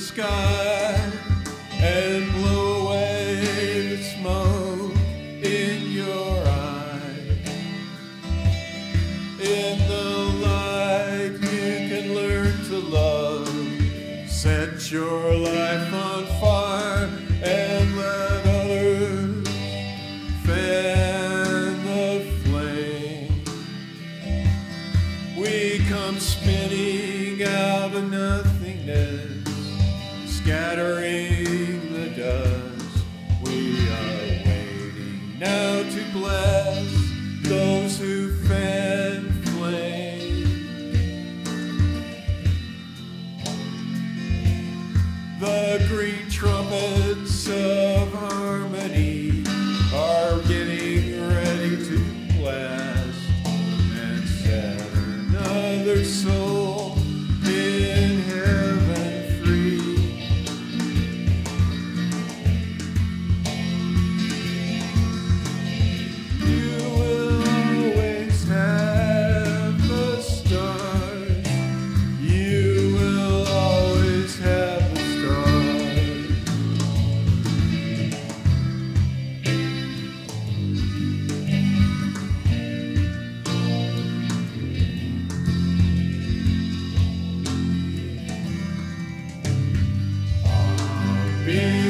sky and blow away the smoke in your eye. In the light you can learn to love. Set your life on fire and let others fan the flame. We come spinning out of nothingness, scattering the dust. We are waiting now to bless those who fan flame. The green trumpets of harmony are getting ready to blast and set another soul in heaven free. You will always have the stars. You will always have the stars. I'll be